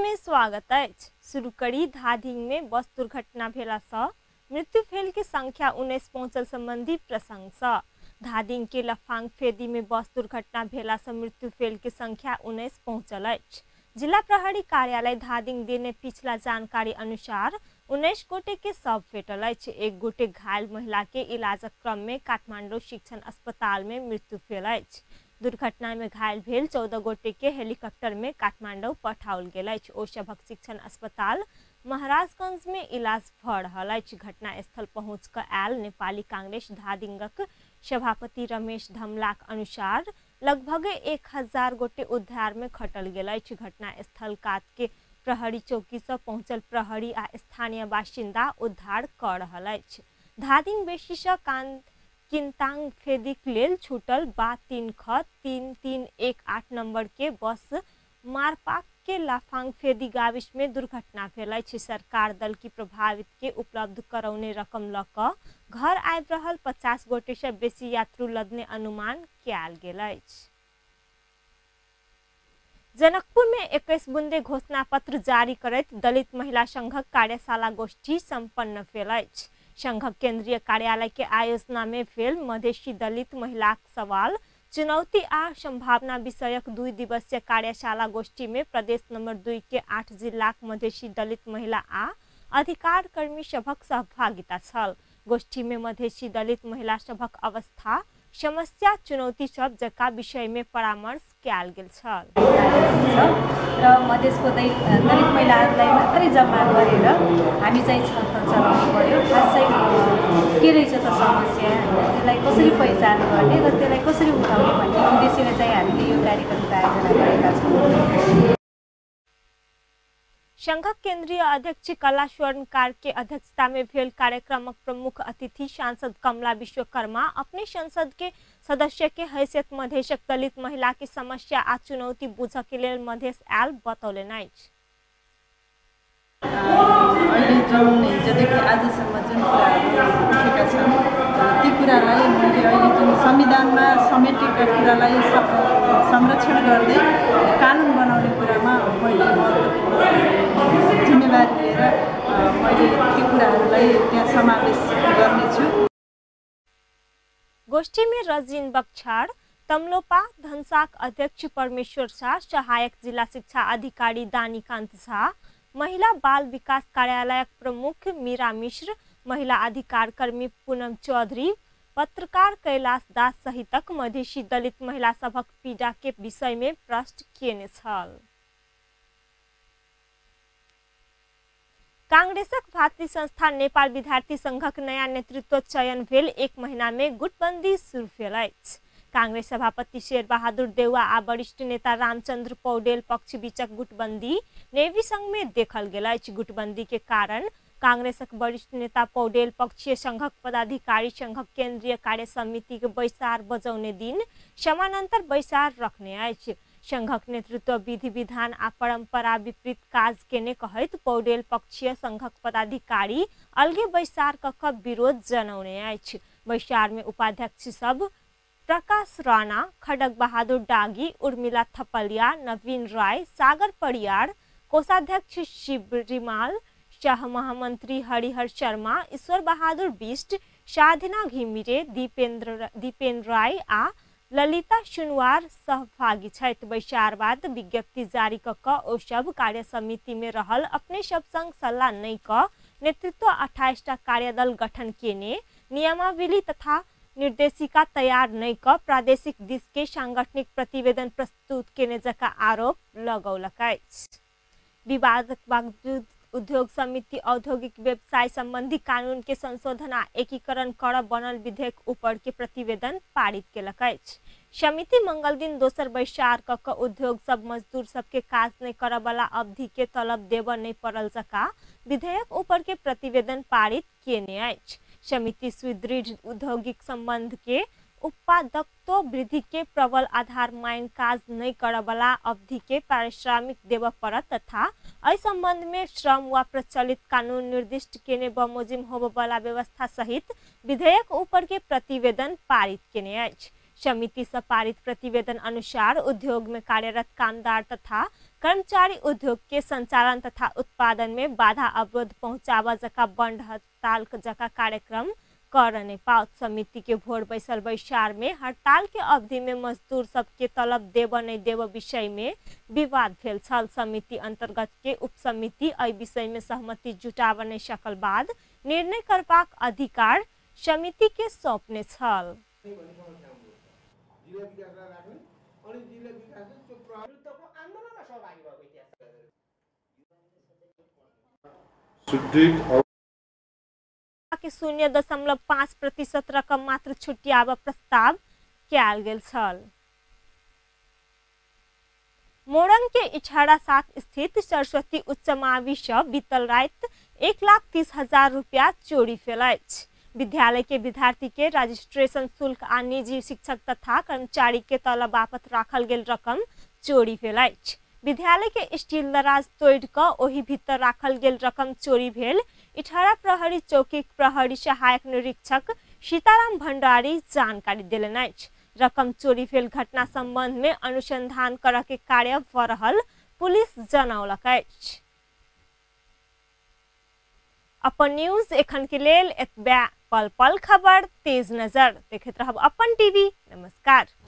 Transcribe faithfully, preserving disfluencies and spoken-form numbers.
में स्वागत है। शुरू करी धादिंग में बस दुर्घटना भेला सँ मृत्यु भेल के संख्या उन्नीस पहुंचल संबंधी प्रसंग सँ धादिंग के लफांग फेदी में बस दुर्घटना भेला सँ मृत्यु भेल के संख्या उन्नीस पहुंचल है। जिला प्रहरी कार्यालय धादिंग देने पिछला जानकारी अनुसार उन्नीस गोटे के शव भेटल है। एक गोटे घायल महिला के इलाजक क्रम में काठमांडू शिक्षण अस्पताल में मृत्यु भेल है। दुर्घटना में घायल भेल चौदह गोटे के हेलीकॉप्टर में काठमांडू पठाओल गेल है। ओ सभक शिक्षण अस्पताल महाराजगंज में इलाज भ रहल है। घटना स्थल पहुंच क आयल नेपाली कांग्रेस धादिंगक सभापति रमेश धमलाक अनुसार लगभग एक हजार गोटे उद्धार में खटल गेल है। घटना स्थल कात के प्रहरी चौकी से पहुंचल प्रहरी आ स्थानीय बासिंदा उद्धार कर रहल है। धादिंग बेसी से कान किंतांग फेदिक लेल छूटल बा तीन ख तीन तीन एक आठ नंबर के बस मारपाक के लाफांग फेदी गाविस में दुर्घटना भेल है। सरकार दल की प्रभावित के उपलब्ध करौने रकम ल क घर आबि रहल पचास गोटे से बेसी यात्रु लदने अनुमान कयल गेल अछि। जनकपुर में इक्कीस बुंदे घोषणा पत्र जारी करैत दलित महिला संघक कार्यशाला गोष्ठी संपन्न भेल अछि। संघक केंद्रीय कार्यालय के आयोजना में भेल मधेसी दलित महिला सवाल चुनौती आ संभावना विषयक दुई दिवसीय कार्यशाला गोष्ठी में प्रदेश नंबर दुई के आठ जिलाक मधेसी दलित महिला आ अधिकार कर्मी सभक सहभागिता छल। गोष्ठी में मधेसी दलित महिला सभक अवस्था समस्या चुनौती सब जका विषय में परामर्श कयल गेल छल। र मधेसको दलित महिलाहरूलाई मात्रै जम्मा गरेर हामी चाहिँ छलफल चलाउनु पर्यो। खास चाहिँ के रहेछ त समस्या, त्यसलाई कसरी पहिचान गर्ने र त्यसलाई कसरी उठाउने भन्ने उद्देश्यले चाहिँ हामीले यो कार्यक्रमको आयोजना गरेका छौँ। संघक केंद्रीय अध्यक्ष कला स्वर्णकार के अध्यक्षता में भेल कार्यक्रमक प्रमुख अतिथि सांसद कमला विश्वकर्मा अपने संसद के सदस्य के हैसियत मधेसक दलित महिला की समस्या आ चुनौती बुझ के लेल मधेस आयल बतौले नहीं। अहिले जुन हिजोदेखि आजसम्म जुन कुराहरू उठेका छन् ती कुरालाई मैले अहिले जुन संविधानमा समेटेका कुरालाई संरक्षण गर्दै कानुन बनाउने कुरामा मैले जिम्मेवारी लिएर मैले ती कुराहरूलाई त्यहाँ समावेश गर्नेछु। गोष्ठी में रजिन बक्छाड़, तमलोपा धनसाक अध्यक्ष परमेश्वर शाह, सहायक जिला शिक्षा अधिकारी दानीकांत शाह, महिला बाल विकास कार्यालय प्रमुख मीरा मिश्र, महिला अधिकार कर्मी पूनम चौधरी, पत्रकार कैलाश दास सहितक मधेसी दलित महिला सभक पीड़ा के विषय में प्रश्न किए छल। कांग्रेसक भातृ संस्था नेपाल विद्यार्थी संघक नया नेतृत्व चयन भेल एक महीना में गुटबंदी शुरू भेल अछि। कांग्रेस सभापति शेर बहादुर देउवा आ वरिष्ठ नेता रामचंद्र पौडेल पक्ष बीचक गुटबंदी नेवी संघ में देखल गेल अछि। गुटबंदी के कारण कांग्रेसक वरिष्ठ नेता पौडेल पक्षीय संघक पदाधिकारी संघक केंद्रीय कार्य समिति के बैसार बजौने दिन समानांतर बैसार रखने अछि। संघक नेतृत्व विधि विधान आ परंपरा विपरीत काज केने कहैत पौडेल पक्षीय संघक पदाधिकारी अलगे बैसार कक विरोध जनौने अछि। बैसार में उपाध्यक्ष सब प्रकाश राणा, खडक बहादुर डागी, उर्मिला थपलिया, नवीन राय, सागर परियार, कोषाध्यक्ष शिवरिमाल, सह महामंत्री हरिहर शर्मा, ईश्वर बहादुर बिष्ट, साधना घिमिरे, दीपेंद्र दीपेंद्र राय आ ललिता सुनवार सहभागी छथि। बैसार बाद विज्ञप्ति जारी कक ओ सब कार्य समिति में रहल अपने सब संग सलाह नहीं क नेतृत्व अट्ठाईस टा कार्यदल गठन केने नियमावली तथा निर्देशिका तैयार नहीं क प्रादेशिक दिश के सांगठनिक प्रतिवेदन प्रस्तुत केने जका आरोप लगौलक अछि। विवादक बावजूद उद्योग समिति औद्योगिक व्यवसाय संबंधी कानून के संशोधन आ एकीकरण कर बनल विधेयक ऊपर के प्रतिवेदन पारित केलक अछि। समिति मंगल दिन दोसर बैसार कक उद्योग सब मजदूर सबके काज नहीं कर वाला अवधि के तलब देव नहीं पड़ल जका विधेयक ऊपर के प्रतिवेदन पारित केने अछि। समिति सुदृढ़ औद्योगिक संबंध के उत्पादकत्व वृद्धि के प्रबल आधार मांग काज नहीं कर वाला अवधि के पारिश्रमिक देव पड़त तथा अय संबंध में श्रम व प्रचलित कानून निर्दिष्ट केने बमोजिम होब वाला व्यवस्था सहित विधेयक ऊपर के प्रतिवेदन पारित केने अछि। समिति से पारित प्रतिवेदन अनुसार उद्योग में कार्यरत कामदार तथा कर्मचारी उद्योग के संचालन तथा उत्पादन में बाधा अवरोध पहुंचावा जका बंद हड़ताल जका कार्यक्रम कर नहीं पाओ। समिति के भोर बैसल बैसार में हड़ताल के अवधि में मजदूर सबके तलब देव नहीं देव विषय में विवाद भेल छल। समिति अंतर्गत के उप समिति एहि विषय में सहमति जुटाव नहीं सकल बाद निर्णय करबाक अधिकार समिति के सौंपने छल। के शून्य दशमलव पाँच प्रतिशत रकम मात्र छुट्याव प्रस्ताव कयल गेल छल। मोरंग के इछाड़ा सात स्थित सरस्वती उच्च मावि से बीतल रात एक लाख तीस हजार रुपया चोरी भेल अछि। विद्यालय के विद्यार्थी के रजिस्ट्रेशन शुल्क आ निजी शिक्षक तथा कर्मचारी के तलब बापत राखल गेल रकम चोरी भेल अछि। विद्यालय के स्टील दराज तोड़ क ओहि भीतर राखल गेल रकम चोरी भेल इठारा प्रहरी चौकी प्रहरी सहायक निरीक्षक सीताराम भंडारी जानकारी देलनि अछि। रकम चोरी भेल घटना संबंध में अनुसंधान करय के कार्य भ रहल पुलिस जनौलक अछि। अपन न्यूज एखन के लेल एतबे। पल पल खबर तेज नजर देखैत रहब अपन टीवी। नमस्कार।